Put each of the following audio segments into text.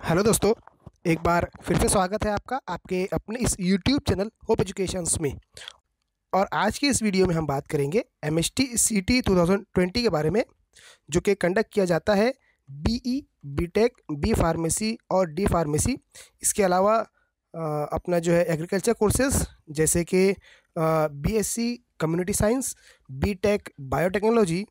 Hello दोस्तों, एक बार फिर से स्वागत है आपका आपके अपने इस यूट्यूब चैनल होप एजुकेशंस में। और आज की इस वीडियो में हम बात करेंगे एमएसटी सीटी 2020 के बारे में, जो कि कंडक्ट किया जाता है बीई, बीटेक, बी फार्मेसी और डी फार्मेसी। इसके अलावा अपना जो है एग्रीकल्चर कोर्सेज जैसे कि BSc community science, BTech biotechnology,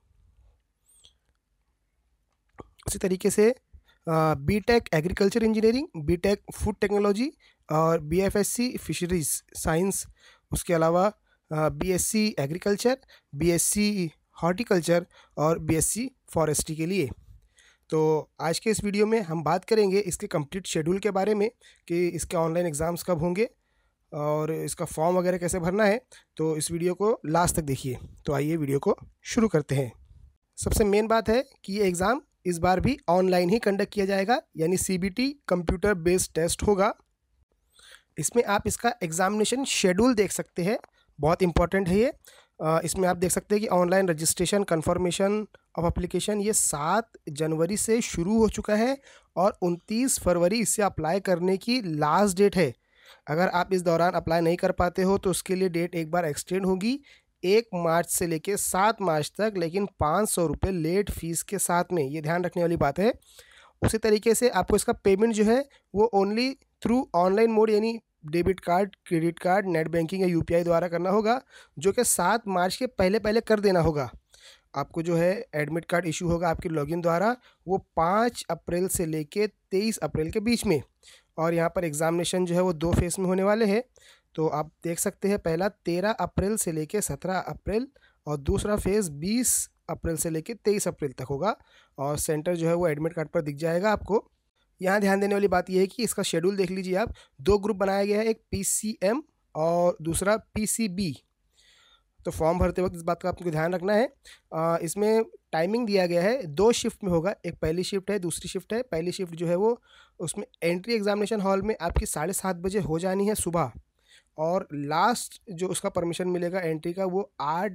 उसी तरीके से BTech agriculture engineering, BTech food technology और बीएफएससी फिशरीज साइंस। उसके अलावा बीएससी एग्रीकल्चर, बीएससी हॉर्टिकल्चर और बीएससी फॉरेस्ट्री के लिए। तो आज के इस वीडियो में हम बात करेंगे इसके कंप्लीट शेड्यूल के बारे में कि इसके ऑनलाइन एग्ज़ाम्स कब होंगे और इसका फॉर्म वगैरह कैसे भरना है। तो इस वीडियो को लास्ट तक देखिए। तो आइए वीडियो को शुरू करते हैं। सबसे मेन बात है कि ये एग्ज़ाम इस बार भी ऑनलाइन ही कंडक्ट किया जाएगा, यानी सीबीटी कंप्यूटर बेस्ड टेस्ट होगा। इसमें आप इसका एग्जामिनेशन शेड्यूल देख सकते हैं, बहुत इंपॉर्टेंट है ये। इसमें आप देख सकते हैं कि online registration confirmation of application ये 7 जनवरी से शुरू हो चुका है और 29 फरवरी इससे अप्लाई करने की लास्ट डेट है। अगर आप इस दौरान अप्लाई नहीं कर पाते हो तो उसके लिए डेट एक बार एक्सटेंड होगी 1 मार्च से लेके 7 मार्च तक, लेकिन 500 रुपये लेट फीस के साथ में, ये ध्यान रखने वाली बात है। उसी तरीके से आपको इसका पेमेंट जो है वो ओनली थ्रू ऑनलाइन मोड यानी debit card, credit card, net banking या यूपीआई द्वारा करना होगा, जो कि 7 मार्च के पहले पहले कर देना होगा। आपको जो है एडमिट कार्ड इशू होगा आपके लॉगिन द्वारा, वो 5 अप्रैल से लेके 23 अप्रैल के बीच में। और यहाँ पर एग्ज़ामिनेशन जो है वो 2 फेज़ में होने वाले हैं। तो आप देख सकते हैं, पहला 13 अप्रैल से लेके 17 अप्रैल और दूसरा फेज़ 20 अप्रैल से लेके 23 अप्रैल तक होगा। और सेंटर जो है वो एडमिट कार्ड पर दिख जाएगा आपको। यहाँ ध्यान देने वाली बात यह है कि इसका शेड्यूल देख लीजिए आप। 2 ग्रुप बनाया गया है, एक पीसीएम और दूसरा पीसीबी। तो फॉर्म भरते वक्त इस बात का आपको ध्यान रखना है। इसमें टाइमिंग दिया गया है, 2 शिफ्ट में होगा। एक पहली शिफ्ट है, दूसरी शिफ्ट है। पहली शिफ्ट जो है वो उसमें एंट्री एग्जामिनेशन हॉल में आपकी 7:30 बजे हो जानी है सुबह, और लास्ट जो उसका परमिशन मिलेगा एंट्री का वो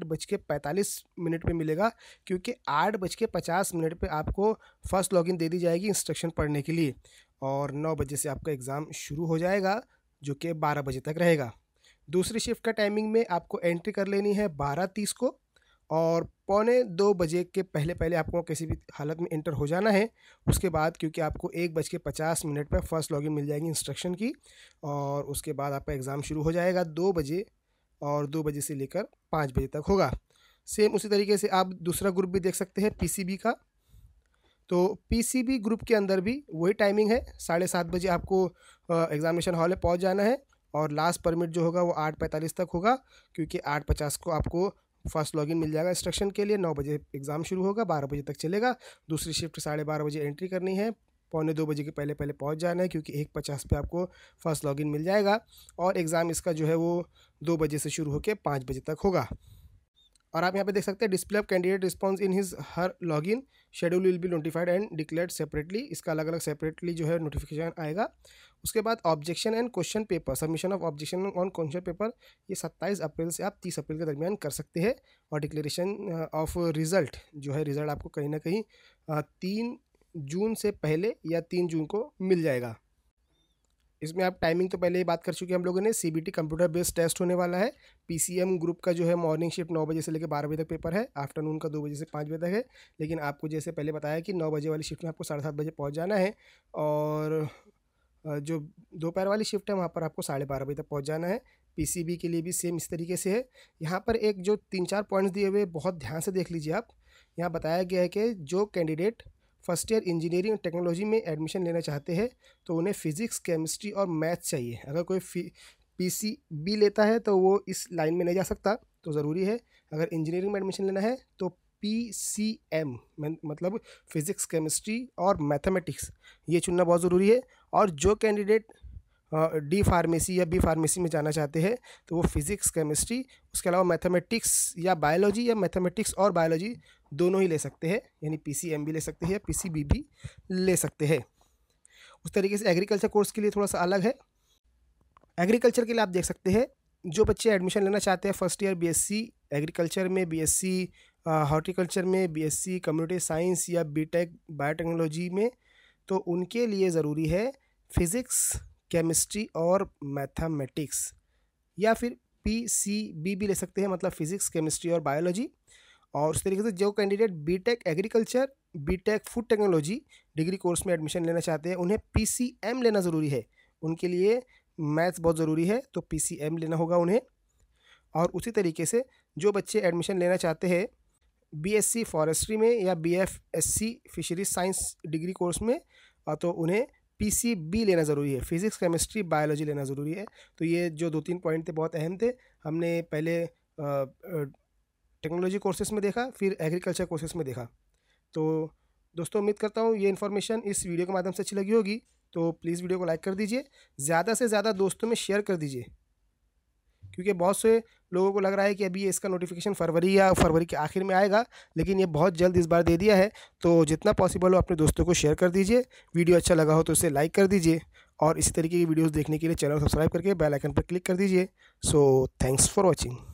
8:45 पे मिलेगा, क्योंकि 8:50 पे आपको फर्स्ट लॉगिन दे दी जाएगी इंस्ट्रक्शन पढ़ने के लिए। और 9 बजे से आपका एग्ज़ाम शुरू हो जाएगा, जो कि 12 बजे तक रहेगा। दूसरी शिफ्ट का टाइमिंग में आपको एंट्री कर लेनी है 12:30 को, और 1:45 बजे के पहले पहले आपको किसी भी हालत में एंटर हो जाना है। उसके बाद क्योंकि आपको 1:50 पर फर्स्ट लॉगिन मिल जाएगी इंस्ट्रक्शन की, और उसके बाद आपका एग्ज़ाम शुरू हो जाएगा 2 बजे, और 2 बजे से लेकर 5 बजे तक होगा। सेम उसी तरीके से आप दूसरा ग्रुप भी देख सकते हैं पीसीबी का। तो पीसीबी ग्रुप के अंदर भी वही टाइमिंग है, 7:30 बजे आपको एग्ज़ामिनेशन हॉल में पहुंच जाना है, और लास्ट परमिट जो होगा वो 8:45 तक होगा, क्योंकि 8:50 को आपको फर्स्ट लॉगिन मिल जाएगा इंस्ट्रक्शन के लिए। 9 बजे एग्ज़ाम शुरू होगा, 12 बजे तक चलेगा। दूसरी शिफ्ट 12:30 बजे एंट्री करनी है, 1:45 बजे के पहले पहले पहुंच जाना है, क्योंकि 1:50 पे आपको फर्स्ट लॉगिन मिल जाएगा। और एग्ज़ाम इसका जो है वो 2 बजे से शुरू होकर 5 बजे तक होगा। और आप यहाँ पे देख सकते हैं display of candidate response in his her login, schedule will be notified and declared separately. इसका अलग अलग सेपरेटली जो है नोटिफिकेशन आएगा। उसके बाद objection and question paper, submission of objection on question paper, ये 27 अप्रैल से आप 30 अप्रैल के दरमियान कर सकते हैं। और डिक्लेरेशन ऑफ रिज़ल्ट जो है, रिज़ल्ट आपको कहीं ना कहीं 3 जून से पहले या 3 जून को मिल जाएगा। इसमें आप टाइमिंग तो पहले ही बात कर चुके हैं हम लोगों ने। सीबीटी कंप्यूटर बेस्ड टेस्ट होने वाला है। पीसीएम ग्रुप का जो है मॉर्निंग शिफ्ट 9 बजे से लेकर 12 बजे तक पेपर है, आफ्टरनून का 2 बजे से 5 बजे तक है। लेकिन आपको जैसे पहले बताया कि 9 बजे वाली शिफ्ट में आपको 7:30 बजे पहुंच जाना है, और जो दोपहर वाली शिफ्ट है वहाँ पर आपको 12:30 बजे तक पहुँच जाना है। पीसीबी के लिए भी सेम इस तरीके से है। यहाँ पर एक जो 3-4 पॉइंट्स दिए हुए, बहुत ध्यान से देख लीजिए आप। यहाँ बताया गया है कि जो candidate first year engineering technology में एडमिशन लेना चाहते हैं तो उन्हें फिज़िक्स, केमिस्ट्री और मैथ चाहिए। अगर कोई पीसीबी लेता है तो वो इस लाइन में नहीं जा सकता, तो ज़रूरी है अगर इंजीनियरिंग में एडमिशन लेना है तो पीसीएम मतलब फिज़िक्स, केमिस्ट्री और मैथमेटिक्स, ये चुनना बहुत ज़रूरी है। और जो कैंडिडेट डी फार्मेसी या बी फार्मेसी में जाना चाहते हैं तो वो फिज़िक्स, केमिस्ट्री, उसके अलावा मैथमेटिक्स या बायोलॉजी, या मैथमेटिक्स और बायोलॉजी दोनों ही ले सकते हैं, यानी पीसीएम भी ले सकते हैं या पीसीबी भी ले सकते हैं। उस तरीके से एग्रीकल्चर कोर्स के लिए थोड़ा सा अलग है। एग्रीकल्चर के लिए आप देख सकते हैं, जो बच्चे एडमिशन लेना चाहते हैं फर्स्ट ईयर बीएससी एग्रीकल्चर में, बीएससी हॉर्टिकल्चर में, बीएससी कम्युनिटी साइंस या बीटेक बायोटेक्नोलॉजी में, तो उनके लिए ज़रूरी है फिज़िक्स, केमिस्ट्री और मैथमेटिक्स, या फिर PCB भी ले सकते हैं, मतलब फिज़िक्स, केमिस्ट्री और बायोलॉजी। और उस तरीके से जो candidate BTech agriculture, BTech food technology degree course में एडमिशन लेना चाहते हैं, उन्हें PCM लेना ज़रूरी है। उनके लिए मैथ्स बहुत ज़रूरी है, तो PCM लेना होगा उन्हें। और उसी तरीके से जो बच्चे एडमिशन लेना चाहते हैं BSc फॉरेस्ट्री में या BFSC fisheries science degree course में, तो उन्हें PCB लेना ज़रूरी है, फिज़िक्स, केमिस्ट्री, बायोलॉजी लेना ज़रूरी है। तो ये जो 2-3 पॉइंट थे बहुत अहम थे। हमने पहले टेक्नोलॉजी कोर्सेस में देखा, फिर एग्रीकल्चर कोर्सेस में देखा। तो दोस्तों उम्मीद करता हूँ ये इन्फॉर्मेशन इस वीडियो के माध्यम से अच्छी लगी होगी। तो प्लीज़ वीडियो को लाइक कर दीजिए, ज़्यादा से ज़्यादा दोस्तों में शेयर कर दीजिए, क्योंकि बहुत से लोगों को लग रहा है कि अभी इसका नोटिफिकेशन फरवरी या फरवरी के आखिर में आएगा, लेकिन ये बहुत जल्द इस बार दे दिया है। तो जितना पॉसिबल हो अपने दोस्तों को शेयर कर दीजिए। वीडियो अच्छा लगा हो तो उसे लाइक कर दीजिए, और इसी तरीके की वीडियोस देखने के लिए चैनल सब्सक्राइब करके बेल आइकन पर क्लिक कर दीजिए। So thanks for watching.